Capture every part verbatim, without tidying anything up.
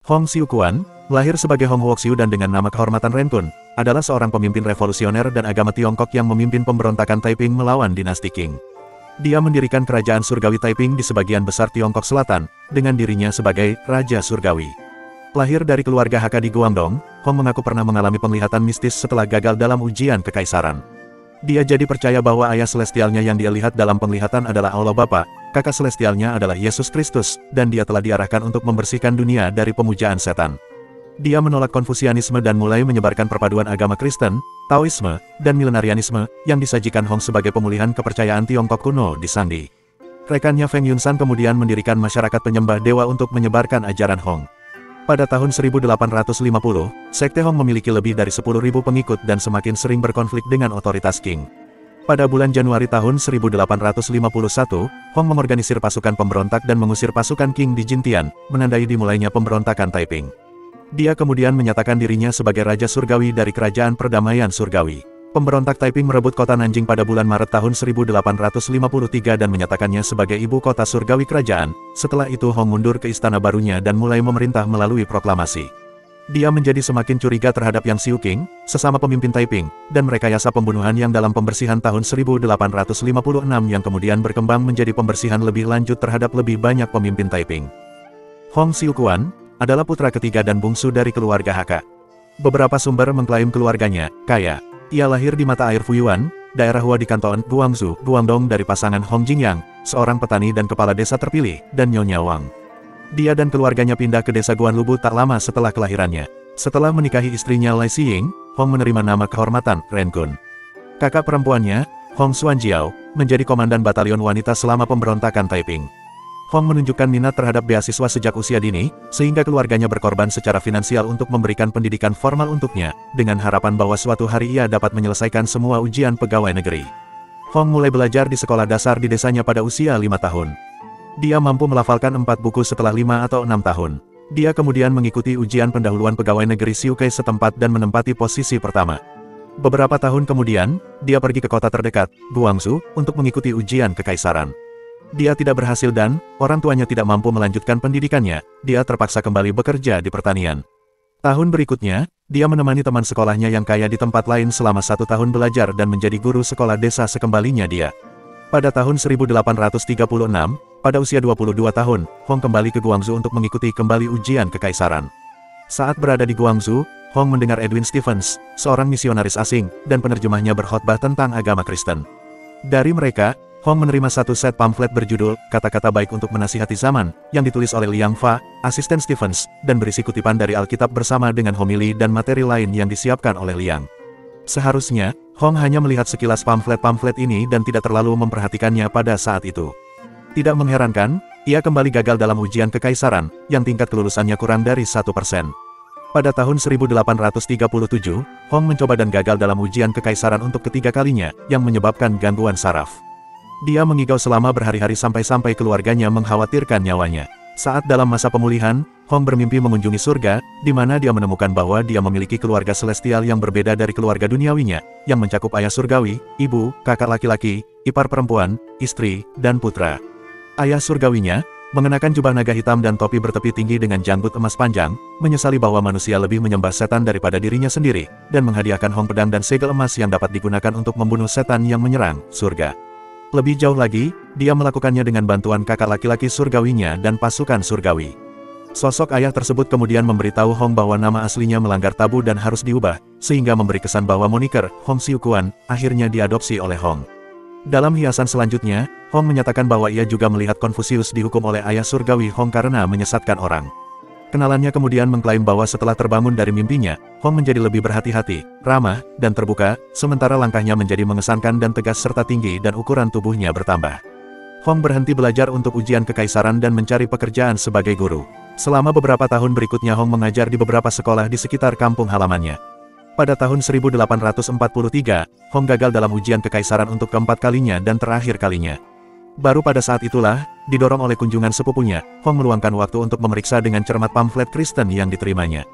Hong Xiuquan, lahir sebagai Hong Woxiu dan dengan nama kehormatan Renkun, adalah seorang pemimpin revolusioner dan agama Tiongkok yang memimpin pemberontakan Taiping melawan dinasti Qing. Dia mendirikan kerajaan surgawi Taiping di sebagian besar Tiongkok Selatan, dengan dirinya sebagai Raja Surgawi. Lahir dari keluarga Hakka di Guangdong, Hong mengaku pernah mengalami penglihatan mistis setelah gagal dalam ujian kekaisaran. Dia jadi percaya bahwa ayah celestialnya yang dia lihat dalam penglihatan adalah Allah Bapa, kakak celestialnya adalah Yesus Kristus, dan dia telah diarahkan untuk membersihkan dunia dari pemujaan setan. Dia menolak Konfusianisme dan mulai menyebarkan perpaduan agama Kristen, Taoisme, dan Milenarianisme, yang disajikan Hong sebagai pemulihan kepercayaan Tiongkok kuno di Sandi. Rekannya Feng Yunshan kemudian mendirikan masyarakat penyembah dewa untuk menyebarkan ajaran Hong. Pada tahun seribu delapan ratus lima puluh, Sekte Hong memiliki lebih dari sepuluh ribu pengikut dan semakin sering berkonflik dengan otoritas Qing. Pada bulan Januari tahun seribu delapan ratus lima puluh satu, Hong mengorganisir pasukan pemberontak dan mengusir pasukan Qing di Jintian, menandai dimulainya pemberontakan Taiping. Dia kemudian menyatakan dirinya sebagai Raja Surgawi dari Kerajaan Perdamaian Surgawi. Pemberontak Taiping merebut kota Nanjing pada bulan Maret tahun seribu delapan ratus lima puluh tiga dan menyatakannya sebagai ibu kota surgawi kerajaan. Setelah itu Hong mundur ke istana barunya dan mulai memerintah melalui proklamasi. Dia menjadi semakin curiga terhadap Yang Xiuqing, sesama pemimpin Taiping, dan merekayasa pembunuhan yang dalam pembersihan tahun seribu delapan ratus lima puluh enam yang kemudian berkembang menjadi pembersihan lebih lanjut terhadap lebih banyak pemimpin Taiping. Hong Xiuquan adalah putra ketiga dan bungsu dari keluarga Hakka. Beberapa sumber mengklaim keluarganya kaya. Ia lahir di mata air Fuyuan, daerah Hua di Kanton Guangzhou, Guangdong dari pasangan Hong Jingyang, seorang petani dan kepala desa terpilih, dan Nyonya Wang. Dia dan keluarganya pindah ke desa Guanlubu tak lama setelah kelahirannya. Setelah menikahi istrinya Lai Xiying, Hong menerima nama kehormatan Renkun. Kakak perempuannya, Hong Xuanjiao, menjadi komandan batalion wanita selama pemberontakan Taiping. Hong menunjukkan minat terhadap beasiswa sejak usia dini, sehingga keluarganya berkorban secara finansial untuk memberikan pendidikan formal untuknya, dengan harapan bahwa suatu hari ia dapat menyelesaikan semua ujian pegawai negeri. Hong mulai belajar di sekolah dasar di desanya pada usia lima tahun. Dia mampu melafalkan empat buku setelah lima atau enam tahun. Dia kemudian mengikuti ujian pendahuluan pegawai negeri Siukai setempat dan menempati posisi pertama. Beberapa tahun kemudian, dia pergi ke kota terdekat, Guangzhou, untuk mengikuti ujian kekaisaran. Dia tidak berhasil dan, orang tuanya tidak mampu melanjutkan pendidikannya, dia terpaksa kembali bekerja di pertanian. Tahun berikutnya, dia menemani teman sekolahnya yang kaya di tempat lain selama satu tahun belajar dan menjadi guru sekolah desa sekembalinya dia. Pada tahun seribu delapan ratus tiga puluh enam, pada usia dua puluh dua tahun, Hong kembali ke Guangzhou untuk mengikuti kembali ujian kekaisaran. Saat berada di Guangzhou, Hong mendengar Edwin Stephens, seorang misionaris asing, dan penerjemahnya berkhotbah tentang agama Kristen. Dari mereka, Hong menerima satu set pamflet berjudul Kata-kata Baik untuk Menasihati Zaman, yang ditulis oleh Liang Fa, asisten Stephens, dan berisi kutipan dari Alkitab bersama dengan homili dan materi lain yang disiapkan oleh Liang. Seharusnya, Hong hanya melihat sekilas pamflet-pamflet ini dan tidak terlalu memperhatikannya pada saat itu. Tidak mengherankan, ia kembali gagal dalam ujian kekaisaran, yang tingkat kelulusannya kurang dari satu persen. Pada tahun seribu delapan ratus tiga puluh tujuh, Hong mencoba dan gagal dalam ujian kekaisaran untuk ketiga kalinya, yang menyebabkan gangguan saraf. Dia mengigau selama berhari-hari sampai-sampai keluarganya mengkhawatirkan nyawanya. Saat dalam masa pemulihan, Hong bermimpi mengunjungi surga, di mana dia menemukan bahwa dia memiliki keluarga celestial yang berbeda dari keluarga duniawinya, yang mencakup ayah surgawi, ibu, kakak laki-laki, ipar perempuan, istri, dan putra. Ayah surgawinya, mengenakan jubah naga hitam dan topi bertepi tinggi dengan janggut emas panjang, menyesali bahwa manusia lebih menyembah setan daripada dirinya sendiri, dan menghadiahkan Hong pedang dan segel emas yang dapat digunakan untuk membunuh setan yang menyerang surga. Lebih jauh lagi, dia melakukannya dengan bantuan kakak laki-laki surgawinya dan pasukan surgawi. Sosok ayah tersebut kemudian memberitahu Hong bahwa nama aslinya melanggar tabu dan harus diubah, sehingga memberi kesan bahwa moniker Hong Xiuquan akhirnya diadopsi oleh Hong. Dalam hiasan selanjutnya, Hong menyatakan bahwa ia juga melihat Konfusius dihukum oleh ayah surgawi Hong karena menyesatkan orang. Kenalannya kemudian mengklaim bahwa setelah terbangun dari mimpinya, Hong menjadi lebih berhati-hati, ramah, dan terbuka, sementara langkahnya menjadi mengesankan dan tegas serta tinggi dan ukuran tubuhnya bertambah. Hong berhenti belajar untuk ujian kekaisaran dan mencari pekerjaan sebagai guru. Selama beberapa tahun berikutnya Hong mengajar di beberapa sekolah di sekitar kampung halamannya. Pada tahun seribu delapan ratus empat puluh tiga, Hong gagal dalam ujian kekaisaran untuk keempat kalinya dan terakhir kalinya. Baru pada saat itulah, didorong oleh kunjungan sepupunya, Hong meluangkan waktu untuk memeriksa dengan cermat pamflet Kristen yang diterimanya.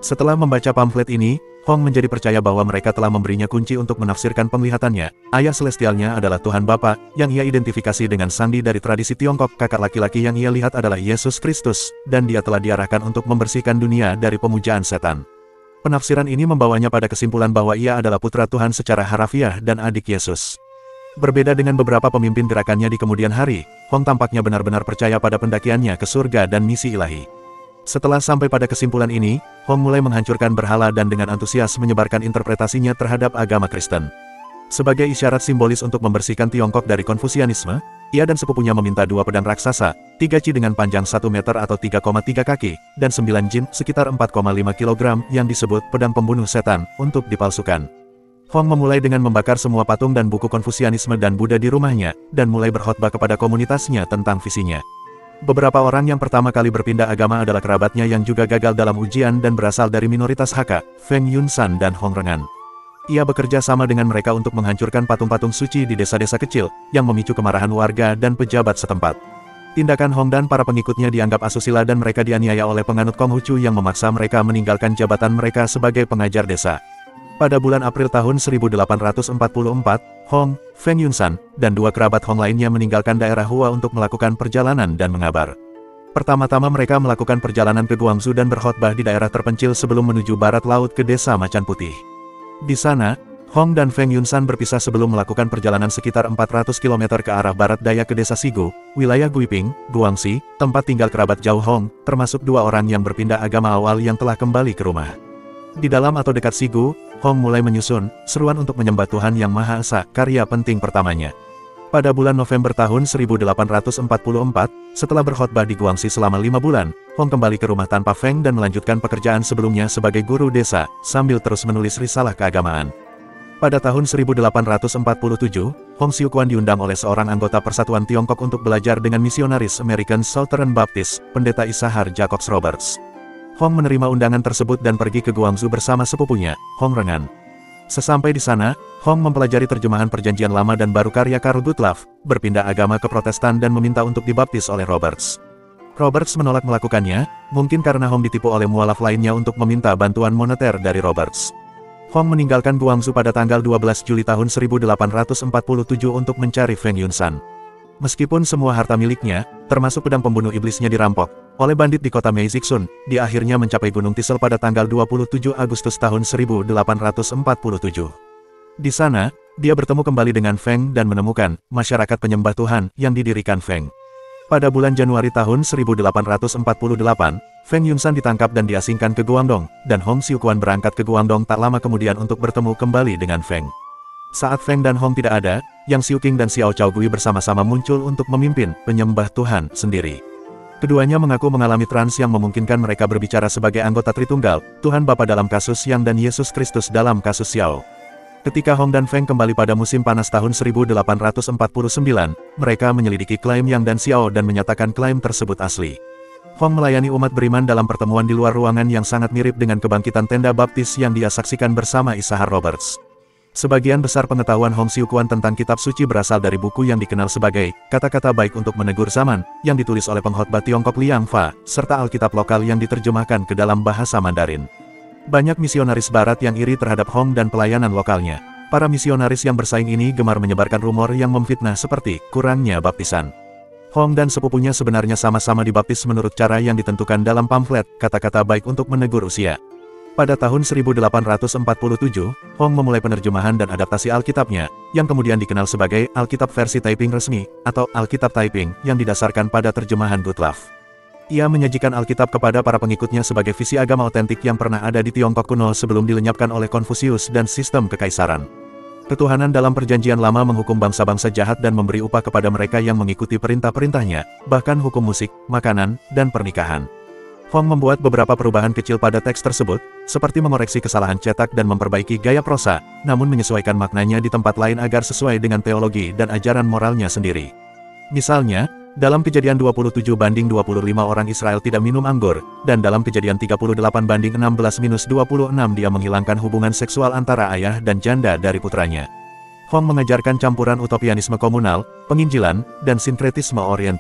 Setelah membaca pamflet ini, Hong menjadi percaya bahwa mereka telah memberinya kunci untuk menafsirkan penglihatannya. Ayah celestialnya adalah Tuhan Bapa, yang ia identifikasi dengan sandi dari tradisi Tiongkok. Kakak laki-laki yang ia lihat adalah Yesus Kristus, dan dia telah diarahkan untuk membersihkan dunia dari pemujaan setan. Penafsiran ini membawanya pada kesimpulan bahwa ia adalah putra Tuhan secara harafiah dan adik Yesus. Berbeda dengan beberapa pemimpin gerakannya di kemudian hari, Hong tampaknya benar-benar percaya pada pendakiannya ke surga dan misi ilahi. Setelah sampai pada kesimpulan ini, Hong mulai menghancurkan berhala dan dengan antusias menyebarkan interpretasinya terhadap agama Kristen. Sebagai isyarat simbolis untuk membersihkan Tiongkok dari Konfusianisme, ia dan sepupunya meminta dua pedang raksasa, tiga ci dengan panjang satu meter atau tiga koma tiga kaki, dan sembilan jin sekitar empat koma lima kilogram yang disebut pedang pembunuh setan, untuk dipalsukan. Hong memulai dengan membakar semua patung dan buku Konfusianisme dan Buddha di rumahnya, dan mulai berkhotbah kepada komunitasnya tentang visinya. Beberapa orang yang pertama kali berpindah agama adalah kerabatnya yang juga gagal dalam ujian dan berasal dari minoritas Hakka, Feng Yunsan dan Hong Rengan. Ia bekerja sama dengan mereka untuk menghancurkan patung-patung suci di desa-desa kecil, yang memicu kemarahan warga dan pejabat setempat. Tindakan Hong dan para pengikutnya dianggap asusila dan mereka dianiaya oleh penganut Konghucu yang memaksa mereka meninggalkan jabatan mereka sebagai pengajar desa. Pada bulan April tahun seribu delapan ratus empat puluh empat, Hong, Feng Yunsan, dan dua kerabat Hong lainnya meninggalkan daerah Hua untuk melakukan perjalanan dan mengabar. Pertama-tama mereka melakukan perjalanan ke Guangzhou dan berkhotbah di daerah terpencil sebelum menuju barat laut ke desa Macan Putih. Di sana, Hong dan Feng Yunsan berpisah sebelum melakukan perjalanan sekitar empat ratus kilometer ke arah barat daya ke desa Sigu, wilayah Guiping, Guangxi, tempat tinggal kerabat jauh Hong, termasuk dua orang yang berpindah agama awal yang telah kembali ke rumah. Di dalam atau dekat Sigu, Hong mulai menyusun seruan untuk menyembah Tuhan Yang Maha Esa, karya penting pertamanya. Pada bulan November tahun seribu delapan ratus empat puluh empat, setelah berkhotbah di Guangxi selama lima bulan, Hong kembali ke rumah tanpa Feng dan melanjutkan pekerjaan sebelumnya sebagai guru desa, sambil terus menulis risalah keagamaan. Pada tahun seribu delapan ratus empat puluh tujuh, Hong Xiuquan diundang oleh seorang anggota Persatuan Tiongkok untuk belajar dengan misionaris American Southern Baptist, Pendeta Isahar Jacobs Roberts. Hong menerima undangan tersebut dan pergi ke Guangzhou bersama sepupunya, Hong Rengan. Sesampai di sana, Hong mempelajari terjemahan Perjanjian Lama dan Baru karya Karl Gutlaff, berpindah agama ke Protestan dan meminta untuk dibaptis oleh Roberts. Roberts menolak melakukannya, mungkin karena Hong ditipu oleh mualaf lainnya untuk meminta bantuan moneter dari Roberts. Hong meninggalkan Guangzhou pada tanggal dua belas Juli tahun seribu delapan ratus empat puluh tujuh untuk mencari Feng Yunsan. Meskipun semua harta miliknya, termasuk pedang pembunuh iblisnya dirampok oleh bandit di kota Meiziksun, dia akhirnya mencapai Gunung Tisel pada tanggal dua puluh tujuh Agustus tahun seribu delapan ratus empat puluh tujuh. Di sana, dia bertemu kembali dengan Feng dan menemukan masyarakat penyembah Tuhan yang didirikan Feng. Pada bulan Januari tahun seribu delapan ratus empat puluh delapan, Feng Yunsan ditangkap dan diasingkan ke Guangdong, dan Hong Xiuquan berangkat ke Guangdong tak lama kemudian untuk bertemu kembali dengan Feng. Saat Feng dan Hong tidak ada, Yang Xiuqing dan Xiao Chaogui bersama-sama muncul untuk memimpin penyembah Tuhan sendiri. Keduanya mengaku mengalami trans yang memungkinkan mereka berbicara sebagai anggota Tritunggal, Tuhan Bapa dalam kasus Yang dan Yesus Kristus dalam kasus Xiao. Ketika Hong dan Feng kembali pada musim panas tahun seribu delapan ratus empat puluh sembilan, mereka menyelidiki klaim Yang dan Xiao dan menyatakan klaim tersebut asli. Hong melayani umat beriman dalam pertemuan di luar ruangan yang sangat mirip dengan kebangkitan tenda baptis yang dia saksikan bersama Isahar Roberts. Sebagian besar pengetahuan Hong Xiuquan tentang kitab suci berasal dari buku yang dikenal sebagai Kata-kata Baik untuk Menegur Zaman, yang ditulis oleh pengkhotbah Tiongkok Liang Fa, serta Alkitab lokal yang diterjemahkan ke dalam bahasa Mandarin. Banyak misionaris barat yang iri terhadap Hong dan pelayanan lokalnya. Para misionaris yang bersaing ini gemar menyebarkan rumor yang memfitnah seperti kurangnya baptisan. Hong dan sepupunya sebenarnya sama-sama dibaptis menurut cara yang ditentukan dalam pamflet Kata-kata Baik untuk Menegur Usia. Pada tahun seribu delapan ratus empat puluh tujuh, Hong memulai penerjemahan dan adaptasi Alkitabnya, yang kemudian dikenal sebagai Alkitab versi Taiping resmi, atau Alkitab Taiping, yang didasarkan pada terjemahan Gutlaff. Ia menyajikan Alkitab kepada para pengikutnya sebagai visi agama otentik yang pernah ada di Tiongkok kuno sebelum dilenyapkan oleh Konfusius dan sistem kekaisaran. Ketuhanan dalam Perjanjian Lama menghukum bangsa-bangsa jahat dan memberi upah kepada mereka yang mengikuti perintah-perintahnya, bahkan hukum musik, makanan, dan pernikahan. Hong membuat beberapa perubahan kecil pada teks tersebut, seperti mengoreksi kesalahan cetak dan memperbaiki gaya prosa, namun menyesuaikan maknanya di tempat lain agar sesuai dengan teologi dan ajaran moralnya sendiri. Misalnya, dalam Kejadian dua puluh tujuh banding dua puluh lima orang Israel tidak minum anggur, dan dalam Kejadian tiga puluh delapan banding enam belas minus dua puluh enam dia menghilangkan hubungan seksual antara ayah dan janda dari putranya. Hong mengajarkan campuran utopianisme komunal, penginjilan, dan sinkretisme oriental.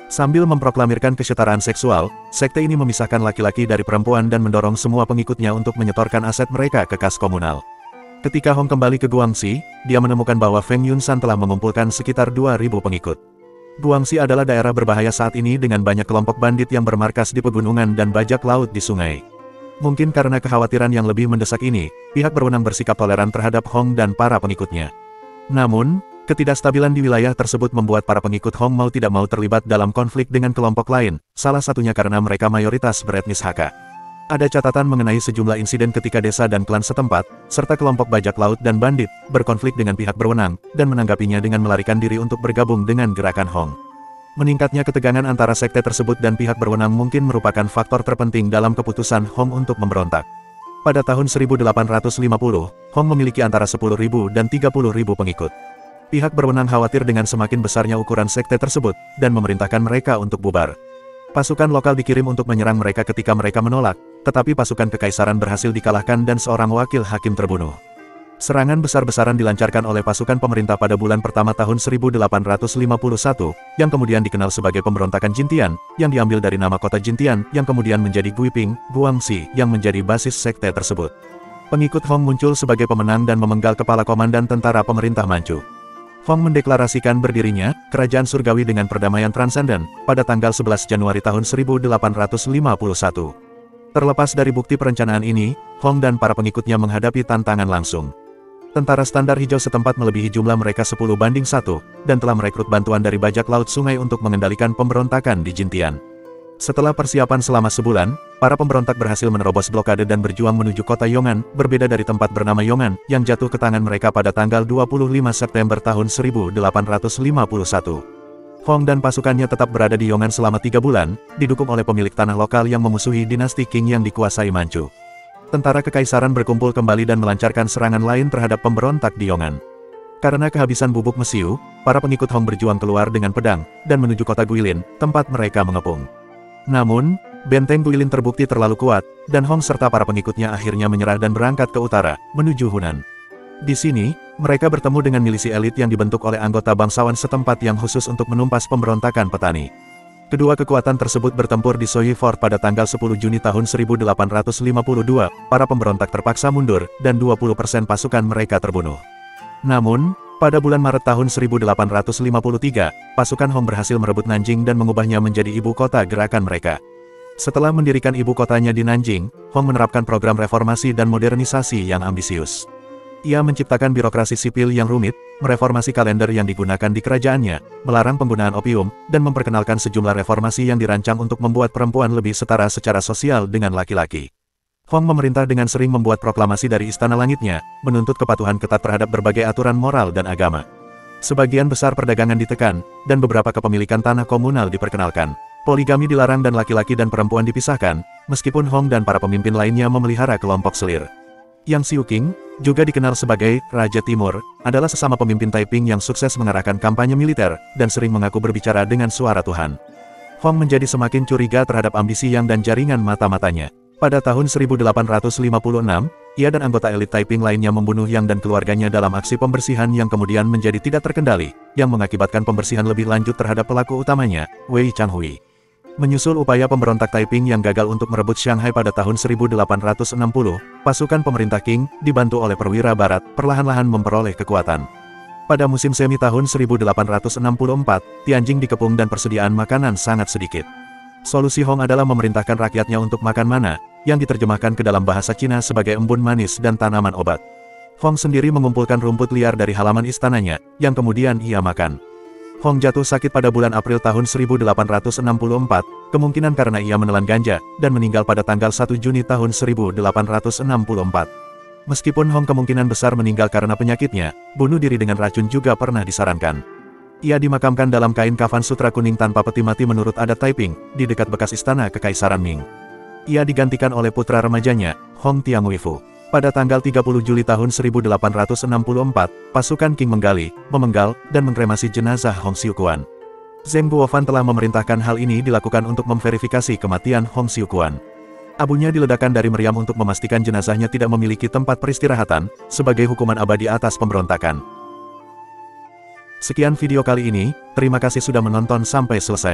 Sambil memproklamirkan kesetaraan seksual, sekte ini memisahkan laki-laki dari perempuan dan mendorong semua pengikutnya untuk menyetorkan aset mereka ke kas komunal. Ketika Hong kembali ke Guangxi, dia menemukan bahwa Feng Yunshan telah mengumpulkan sekitar dua ribu pengikut. Guangxi adalah daerah berbahaya saat ini dengan banyak kelompok bandit yang bermarkas di pegunungan dan bajak laut di sungai. Mungkin karena kekhawatiran yang lebih mendesak ini, pihak berwenang bersikap toleran terhadap Hong dan para pengikutnya. Namun, ketidakstabilan di wilayah tersebut membuat para pengikut Hong mau tidak mau terlibat dalam konflik dengan kelompok lain, salah satunya karena mereka mayoritas beretnis Hakka. Ada catatan mengenai sejumlah insiden ketika desa dan klan setempat, serta kelompok bajak laut dan bandit, berkonflik dengan pihak berwenang, dan menanggapinya dengan melarikan diri untuk bergabung dengan gerakan Hong. Meningkatnya ketegangan antara sekte tersebut dan pihak berwenang mungkin merupakan faktor terpenting dalam keputusan Hong untuk memberontak. Pada tahun seribu delapan ratus lima puluh, Hong memiliki antara sepuluh ribu dan tiga puluh ribu pengikut. Pihak berwenang khawatir dengan semakin besarnya ukuran sekte tersebut, dan memerintahkan mereka untuk bubar. Pasukan lokal dikirim untuk menyerang mereka ketika mereka menolak, tetapi pasukan kekaisaran berhasil dikalahkan dan seorang wakil hakim terbunuh. Serangan besar-besaran dilancarkan oleh pasukan pemerintah pada bulan pertama tahun seribu delapan ratus lima puluh satu, yang kemudian dikenal sebagai pemberontakan Jintian, yang diambil dari nama kota Jintian, yang kemudian menjadi Guiping, Guangxi, yang menjadi basis sekte tersebut. Pengikut Hong muncul sebagai pemenang dan memenggal kepala komandan tentara pemerintah Manchu. Hong mendeklarasikan berdirinya Kerajaan Surgawi dengan perdamaian transenden pada tanggal sebelas Januari tahun seribu delapan ratus lima puluh satu. Terlepas dari bukti perencanaan ini, Hong dan para pengikutnya menghadapi tantangan langsung. Tentara standar hijau setempat melebihi jumlah mereka sepuluh banding satu, dan telah merekrut bantuan dari bajak laut sungai untuk mengendalikan pemberontakan di Jintian. Setelah persiapan selama sebulan, para pemberontak berhasil menerobos blokade dan berjuang menuju kota Yongan, berbeda dari tempat bernama Yongan, yang jatuh ke tangan mereka pada tanggal dua puluh lima September tahun seribu delapan ratus lima puluh satu. Hong dan pasukannya tetap berada di Yongan selama tiga bulan, didukung oleh pemilik tanah lokal yang memusuhi dinasti Qing yang dikuasai Manchu. Tentara kekaisaran berkumpul kembali dan melancarkan serangan lain terhadap pemberontak di Yongan. Karena kehabisan bubuk mesiu, para pengikut Hong berjuang keluar dengan pedang, dan menuju kota Guilin, tempat mereka mengepung. Namun, benteng Guilin terbukti terlalu kuat, dan Hong serta para pengikutnya akhirnya menyerah dan berangkat ke utara, menuju Hunan. Di sini, mereka bertemu dengan milisi elit yang dibentuk oleh anggota bangsawan setempat yang khusus untuk menumpas pemberontakan petani. Kedua kekuatan tersebut bertempur di Soyi Fort pada tanggal sepuluh Juni tahun seribu delapan ratus lima puluh dua, para pemberontak terpaksa mundur, dan dua puluh persen pasukan mereka terbunuh. Namun, pada bulan Maret tahun seribu delapan ratus lima puluh tiga, pasukan Hong berhasil merebut Nanjing dan mengubahnya menjadi ibu kota gerakan mereka. Setelah mendirikan ibu kotanya di Nanjing, Hong menerapkan program reformasi dan modernisasi yang ambisius. Ia menciptakan birokrasi sipil yang rumit, mereformasi kalender yang digunakan di kerajaannya, melarang penggunaan opium, dan memperkenalkan sejumlah reformasi yang dirancang untuk membuat perempuan lebih setara secara sosial dengan laki-laki. Hong memerintah dengan sering membuat proklamasi dari istana langitnya, menuntut kepatuhan ketat terhadap berbagai aturan moral dan agama. Sebagian besar perdagangan ditekan, dan beberapa kepemilikan tanah komunal diperkenalkan. Poligami dilarang dan laki-laki dan perempuan dipisahkan, meskipun Hong dan para pemimpin lainnya memelihara kelompok selir. Yang Xiu Qing, juga dikenal sebagai Raja Timur, adalah sesama pemimpin Taiping yang sukses mengarahkan kampanye militer, dan sering mengaku berbicara dengan suara Tuhan. Hong menjadi semakin curiga terhadap ambisi Yang dan jaringan mata-matanya. Pada tahun seribu delapan ratus lima puluh enam, ia dan anggota elit Taiping lainnya membunuh Yang dan keluarganya dalam aksi pembersihan yang kemudian menjadi tidak terkendali, yang mengakibatkan pembersihan lebih lanjut terhadap pelaku utamanya, Wei Changhui. Menyusul upaya pemberontak Taiping yang gagal untuk merebut Shanghai pada tahun seribu delapan ratus enam puluh, pasukan pemerintah Qing, dibantu oleh perwira barat, perlahan-lahan memperoleh kekuatan. Pada musim semi tahun seribu delapan ratus enam puluh empat, Tianjing dikepung dan persediaan makanan sangat sedikit. Solusi Hong adalah memerintahkan rakyatnya untuk makan mana, yang diterjemahkan ke dalam bahasa Cina sebagai embun manis dan tanaman obat. Hong sendiri mengumpulkan rumput liar dari halaman istananya, yang kemudian ia makan. Hong jatuh sakit pada bulan April tahun seribu delapan ratus enam puluh empat, kemungkinan karena ia menelan ganja, dan meninggal pada tanggal satu Juni tahun seribu delapan ratus enam puluh empat. Meskipun Hong kemungkinan besar meninggal karena penyakitnya, bunuh diri dengan racun juga pernah disarankan. Ia dimakamkan dalam kain kafan sutra kuning tanpa peti mati menurut adat Taiping, di dekat bekas istana Kekaisaran Ming. Ia digantikan oleh putra remajanya, Hong Tianguifu. Pada tanggal tiga puluh Juli tahun seribu delapan ratus enam puluh empat, pasukan Qing menggali, memenggal, dan mengkremasi jenazah Hong Xiuquan. Zheng Guofan telah memerintahkan hal ini dilakukan untuk memverifikasi kematian Hong Xiuquan. Abunya diledakkan dari meriam untuk memastikan jenazahnya tidak memiliki tempat peristirahatan, sebagai hukuman abadi atas pemberontakan. Sekian video kali ini, terima kasih sudah menonton sampai selesai.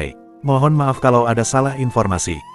Mohon maaf kalau ada salah informasi.